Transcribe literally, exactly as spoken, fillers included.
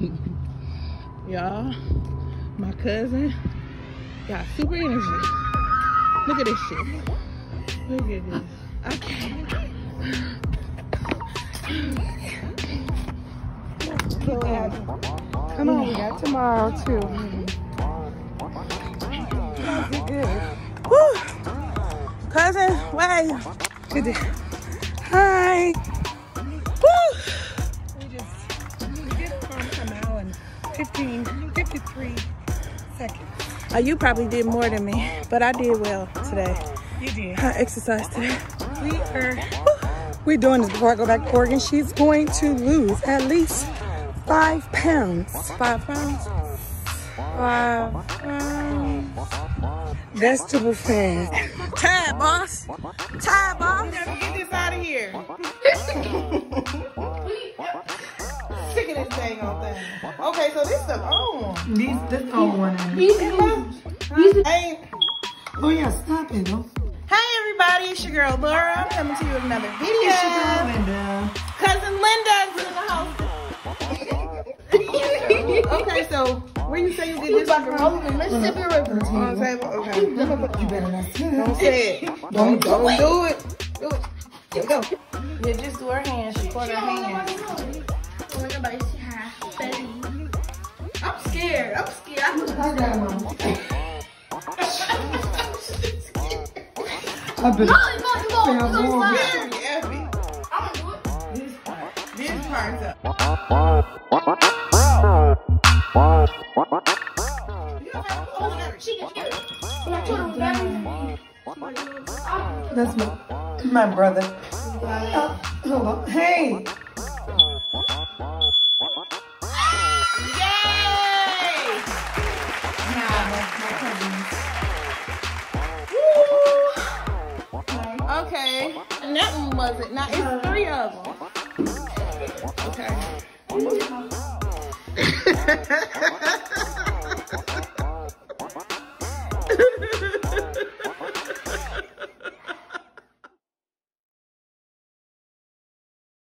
Y'all, my cousin got super energy. Look at this shit. Look at this. I can't. Come on. We got tomorrow too. Good. Woo. Cousin, wait. Good day. Hi. Woo. We just we did a farm come out in fifteen, fifty-three seconds. Oh, you probably did more than me, but I did well today. You did. I exercised today. We are we're doing this before I go back to Oregon. She's going to lose at least five pounds. Five pounds? Five pounds. Vegetable fat. Time, boss. Time, boss. Get this out of here. Sick of this dang old thing. Okay, so this stuff on. These this old one. These ain't. Oh yeah, stop it, though. Hey everybody, it's your girl Laura. I'm coming to you with another video. It's your girl Linda. Cousin Linda's in the house. Okay, so where you say you get this from? Mississippi River. On the table? Okay. You better not say Don't say it. Don't, don't do it. Do it. it. Go. Yeah, just do her hands. She put her hands. I'm scared. I'm scared. I'm I got it, Mama. I've been. no, no, no, no, no, Yeah, Very heavy. I'm gonna do it. This part. This part's up. She can hear it. When I told her whatever. That's my my brother. Uh, hold on. Hey. Yay! Okay. And that one wasn't. Now it's three of them. Okay.